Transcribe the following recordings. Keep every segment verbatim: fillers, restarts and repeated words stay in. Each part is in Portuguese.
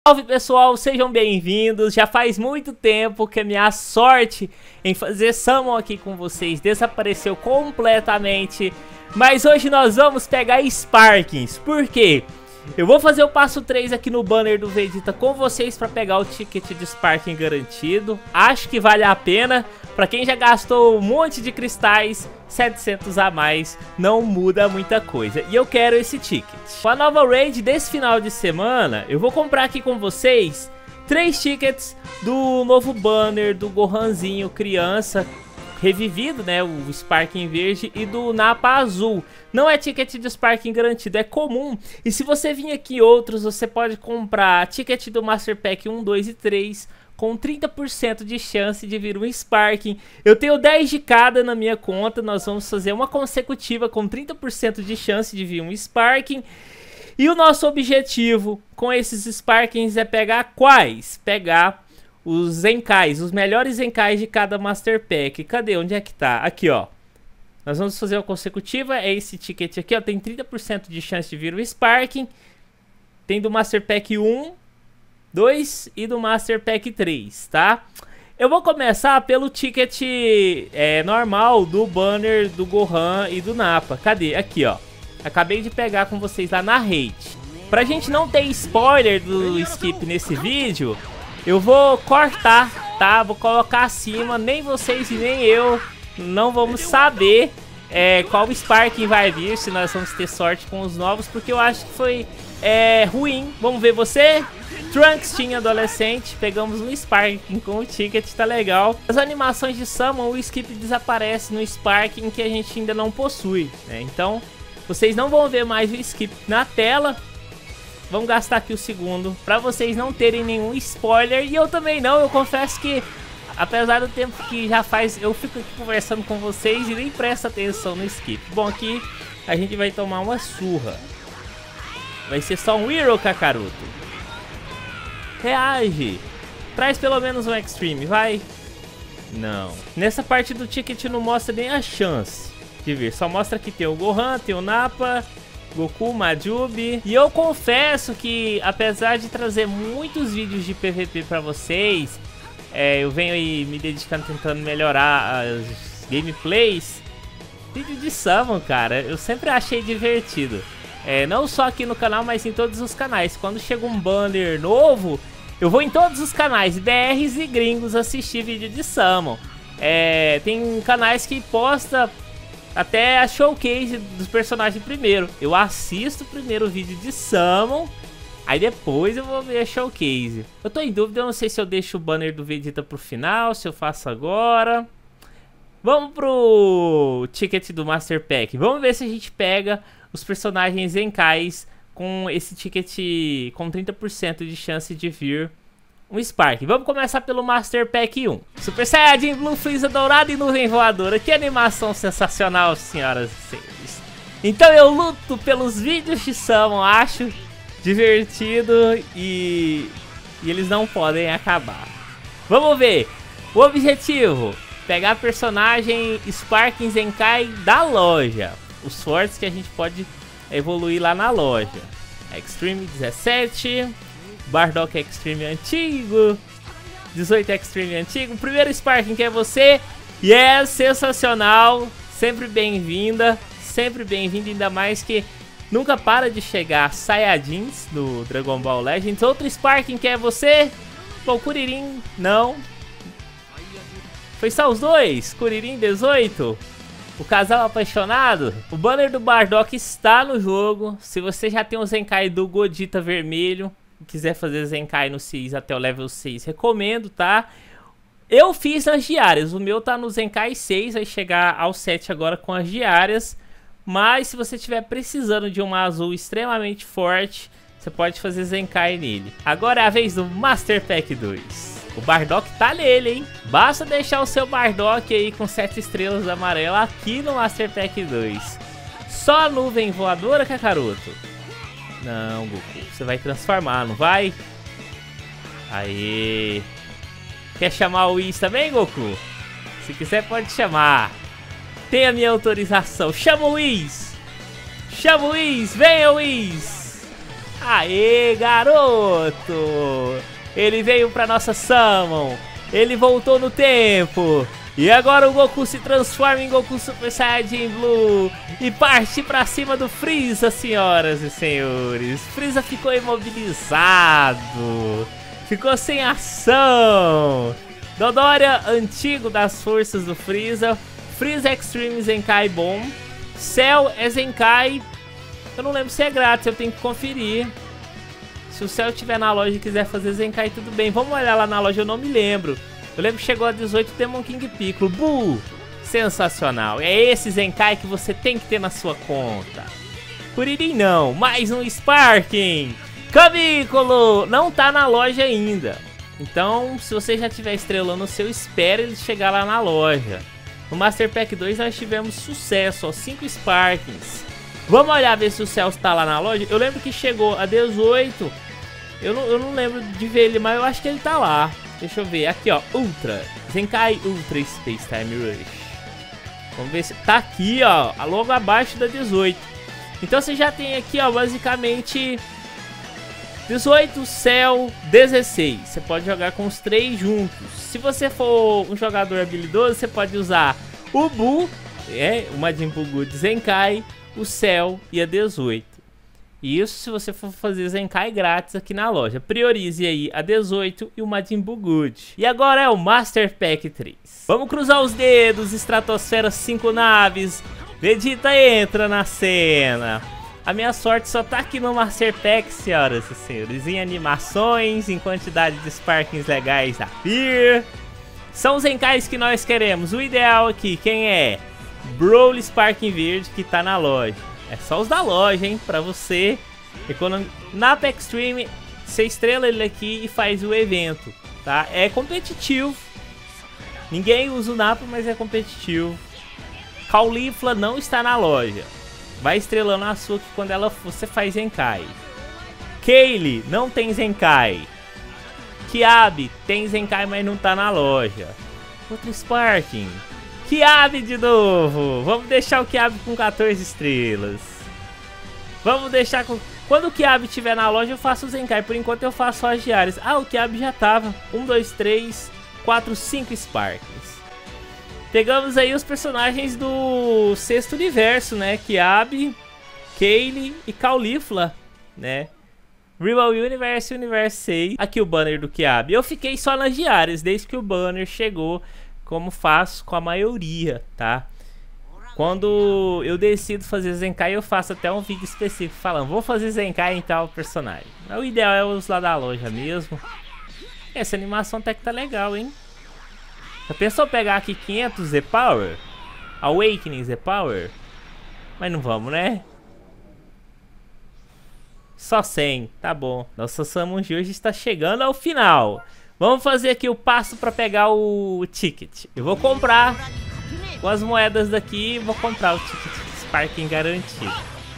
Salve pessoal, sejam bem-vindos. Já faz muito tempo que a minha sorte em fazer Summon aqui com vocês desapareceu completamente. Mas hoje nós vamos pegar Sparkings. Por quê? Eu vou fazer o passo três aqui no banner do Vegeta com vocês para pegar o ticket de Sparking garantido. Acho que vale a pena. Para quem já gastou um monte de cristais, setecentos a mais, não muda muita coisa. E eu quero esse ticket. Com a nova raid desse final de semana, eu vou comprar aqui com vocês três tickets do novo banner do Gohanzinho criança revivido, né, o Sparking verde, e do Nappa azul. Não é ticket de Sparking garantido, é comum. E se você vir aqui em outros, você pode comprar ticket do Master Pack um, dois e três com trinta por cento de chance de vir um Sparking. Eu tenho dez de cada na minha conta, nós vamos fazer uma consecutiva com trinta por cento de chance de vir um Sparking. E o nosso objetivo com esses Sparkings é pegar quais? Pegar os Zenkais, os melhores Zenkais de cada Master Pack. Cadê? Onde é que tá? Aqui, ó. Nós vamos fazer uma consecutiva, é esse ticket aqui, ó. Tem trinta por cento de chance de vir um Sparking. Tem do Master Pack um, dois e do Master Pack três, tá? Eu vou começar pelo ticket é, normal do banner do Gohan e do Nappa. Cadê? Aqui, ó. Acabei de pegar com vocês lá na raid. Pra gente não ter spoiler do skip nesse vídeo, eu vou cortar, tá? Vou colocar acima, nem vocês e nem eu não vamos saber é, qual Sparking vai vir, se nós vamos ter sorte com os novos, porque eu acho que foi é, ruim. Vamos ver você? Trunks tinha adolescente, pegamos um Sparking com o ticket, tá legal. As animações de Summon, o skip desaparece no Sparking que a gente ainda não possui, né? Então, vocês não vão ver mais o skip na tela. Vamos gastar aqui o segundo pra vocês não terem nenhum spoiler. E eu também não, eu confesso que apesar do tempo que já faz, eu fico aqui conversando com vocês e nem presto atenção no skip. Bom, aqui a gente vai tomar uma surra. Vai ser só um Hero, Kakaroto. Reage. Traz pelo menos um Extreme, vai. Não. Nessa parte do ticket não mostra nem a chance de vir. Só mostra que tem o Gohan, tem o Nappa, Goku, Majube. E eu confesso que, apesar de trazer muitos vídeos de P V P pra vocês, é, eu venho aí me dedicando, tentando melhorar as gameplays. Vídeo de Summon, cara, eu sempre achei divertido. É, não só aqui no canal, mas em todos os canais. Quando chega um banner novo, eu vou em todos os canais, B Rs e gringos, assistir vídeo de Summon. É, tem canais que posta até a showcase dos personagens primeiro. Eu assisto primeiro o vídeo de Summon, aí depois eu vou ver a showcase. Eu tô em dúvida, eu não sei se eu deixo o banner do Vegeta pro final, se eu faço agora. Vamos pro ticket do Master Pack. Vamos ver se a gente pega os personagens Zenkais com esse ticket com trinta por cento de chance de vir um Spark. Vamos começar pelo Master Pack um. Super Saiyajin Blue, Freeza dourado e nuvem voadora. Que animação sensacional, senhoras e senhores. Então eu luto pelos vídeos de Summon, acho divertido e, e eles não podem acabar. Vamos ver. O objetivo: pegar personagem Sparking Zenkai da loja. Os fortes que a gente pode evoluir lá na loja. Extreme dezessete, Bardock Extreme antigo, dezoito Extreme antigo. Primeiro Sparking que é você. E é sensacional. Sempre bem-vinda. Sempre bem-vinda, ainda mais que nunca para de chegar Saiyajins do Dragon Ball Legends. Outro Sparking que é você. Bom, Kuririn não. Foi só os dois? Kuririn dezoito. O casal apaixonado. O banner do Bardock está no jogo. Se você já tem o Zenkai do Godita vermelho e quiser fazer Zenkai no seis até o level seis, recomendo, tá? Eu fiz as diárias. O meu tá no Zenkai seis, vai chegar ao sete agora com as diárias. Mas se você estiver precisando de uma azul extremamente forte, você pode fazer Zenkai nele. Agora é a vez do Master Pack dois. O Bardock tá nele, hein? Basta deixar o seu Bardock aí com sete estrelas amarelas aqui no Master Pack dois. Só nuvem voadora, Kakaroto? Não, Goku. Você vai transformar, não vai? Aê! Quer chamar o Whis também, Goku? Se quiser, pode chamar. Tem a minha autorização. Chama o Whis! Chama o Whis! Venha, Whis! Aê, garoto! Ele veio pra nossa Summon. Ele voltou no tempo. E agora o Goku se transforma em Goku Super Saiyajin Blue e parte pra cima do Freeza, senhoras e senhores. Freeza ficou imobilizado. Ficou sem ação. Dodoria, antigo das forças do Freeza. Freeza Extreme Zenkai Bomb. Cell é Zenkai. Eu não lembro se é grátis, eu tenho que conferir. Se o Cell estiver na loja e quiser fazer Zenkai, tudo bem. Vamos olhar lá na loja, eu não me lembro. Eu lembro que chegou a dezoito Demon King Piccolo. Buu! Sensacional. É esse Zenkai que você tem que ter na sua conta. Kuririn não. Mais um Sparking. Cubículo! Não tá na loja ainda. Então, se você já tiver estrelando o seu, espere ele chegar lá na loja. No Master Pack dois nós tivemos sucesso, ó. cinco Sparkings. Vamos olhar ver se o Celso tá lá na loja. Eu lembro que chegou a dezoito. Eu não, eu não lembro de ver ele, mas eu acho que ele tá lá. Deixa eu ver, aqui ó, Ultra, Zenkai Ultra Space Time Rush. Vamos ver se tá aqui ó, logo abaixo da dezoito. Então você já tem aqui ó, basicamente dezoito, Cell, dezesseis. Você pode jogar com os três juntos. Se você for um jogador habilidoso, você pode usar o Buu, é, o Majin Buu Good Zenkai, o Cell e a dezoito. Isso se você for fazer Zenkai grátis aqui na loja. Priorize aí a dezoito e o Majin Buu Good. E agora é o Master Pack três. Vamos cruzar os dedos, Estratosfera cinco naves. Vegeta entra na cena. A minha sorte só tá aqui no Master Pack, senhoras e senhores. Em animações, em quantidade de Sparkings legais a vir. São os Zenkais que nós queremos. O ideal aqui, quem é? Broly Sparking Verde, que tá na loja. É só os da loja, hein? Pra você economizar. Na Pack Extreme, você estrela ele aqui e faz o evento, tá? É competitivo. Ninguém usa o Nappa, mas é competitivo. Caulifla não está na loja. Vai estrelando a sua que quando ela você faz Zenkai. Kaylee não tem Zenkai. Kiabe tem Zenkai, mas não tá na loja. Outro Sparking. Kiabe de novo. Vamos deixar o Kiabe com quatorze estrelas. Vamos deixar com... Quando o Kiabe estiver na loja eu faço o Zenkai. Por enquanto eu faço as diárias. Ah, o Kiabe já tava. um, dois, três, quatro, cinco Sparkings. Pegamos aí os personagens do sexto universo, né? Kiabe, Kaylee e Caulifla, né? Rival Universe, Universe seis. Aqui o banner do Kiabe. Eu fiquei só nas diárias desde que o banner chegou, como faço com a maioria, tá? Quando eu decido fazer Zenkai, eu faço até um vídeo específico falando, vou fazer Zenkai em tal personagem. O ideal é os lá da loja mesmo. Essa animação até que tá legal, hein? Já pensou pegar aqui quinhentos Z-Power? Awakening Z-Power? Mas não vamos, né? Só cem, tá bom. Nossa Summon de hoje está chegando ao final. Vamos fazer aqui o passo para pegar o ticket. Eu vou comprar com as moedas daqui, vou comprar o ticket Sparking garantido.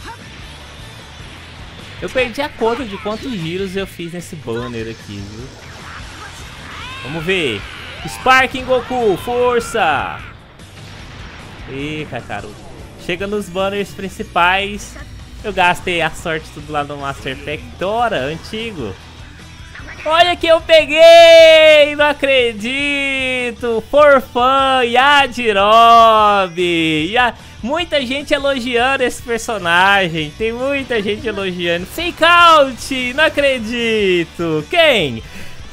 Eu perdi a conta de quantos giros eu fiz nesse banner aqui, viu? Vamos ver. Sparking Goku, força! Ih, Kakaroto. Chega nos banners principais. Eu gastei a sorte tudo lá no Master Pack Tora, antigo. Olha que eu peguei! Não acredito! For fun, Yajirobe! Ya... Muita gente elogiando esse personagem. Tem muita gente elogiando. Fake out! Não acredito! Quem?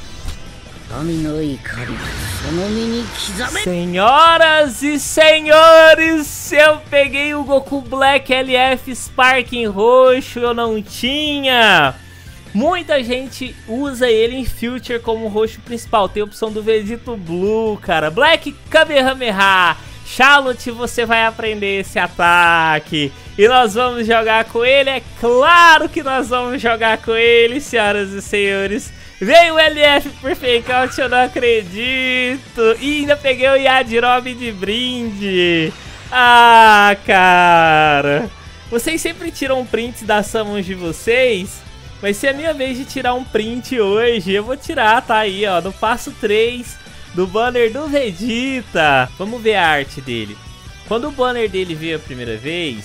Senhoras e senhores, eu peguei o Goku Black L F Sparking roxo. Eu não tinha. Muita gente usa ele em Future como roxo principal. Tem a opção do Vegeta Blue, cara. Black Kamehameha. Charlotte, você vai aprender esse ataque. E nós vamos jogar com ele. É claro que nós vamos jogar com ele, senhoras e senhores. Veio o L F por fake out, eu não acredito. E ainda peguei o Yajirobe de brinde. Ah, cara. Vocês sempre tiram prints das summons de vocês. Vai ser a minha vez de tirar um print hoje. Eu vou tirar, tá aí, ó, no passo três do banner do Vegeta. Vamos ver a arte dele. Quando o banner dele veio a primeira vez,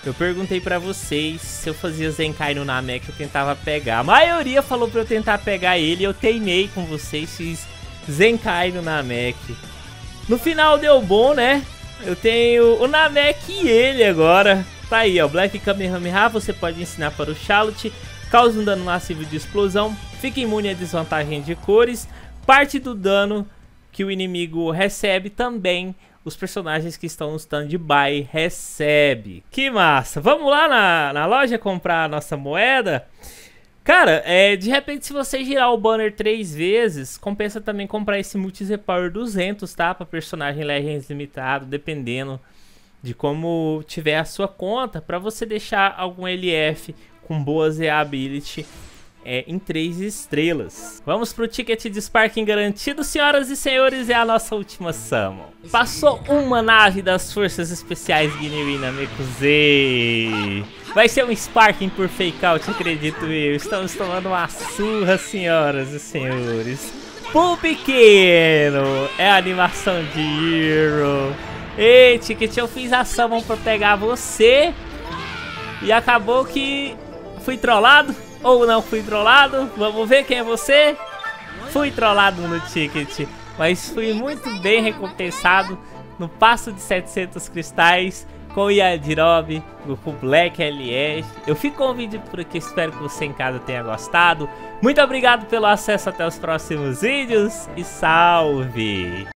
Eu perguntei pra vocês se eu fazia Zenkai no Namek, eu tentava pegar. A maioria falou pra eu tentar pegar ele, eu teimei com vocês, fiz Zenkai no Namek. No final deu bom, né? Eu tenho o Namek e ele agora. Tá aí, ó, Black Kamehameha, você pode ensinar para o Charlotte, causa um dano massivo de explosão, fica imune à desvantagem de cores, parte do dano que o inimigo recebe também, os personagens que estão no stand-by recebe. Que massa! Vamos lá na, na loja comprar a nossa moeda? Cara, é, de repente se você girar o banner três vezes, compensa também comprar esse Multi-Z-Power duzentos, tá? Para personagem Legends limitado, dependendo de como tiver a sua conta, para você deixar algum L F com boa Z A Ability é, em três estrelas. Vamos pro ticket de Sparking garantido, senhoras e senhores, é a nossa última summon. Passou uma nave das Forças Especiais Ginyu Namekusei. Vai ser um Sparking por Fake Out, acredito eu. Estamos tomando uma surra, senhoras e senhores. Pô pequeno, é a animação de Hero. Ei, Ticket, eu fiz a summon pra pegar você e acabou que fui trollado. Ou não fui trollado, vamos ver quem é você. Fui trollado no Ticket, mas fui muito bem recompensado no passo de setecentos cristais com Yajirobe, Goku Black L S. Eu fico com o vídeo por aqui, espero que você em casa tenha gostado. Muito obrigado pelo acesso, até os próximos vídeos e salve!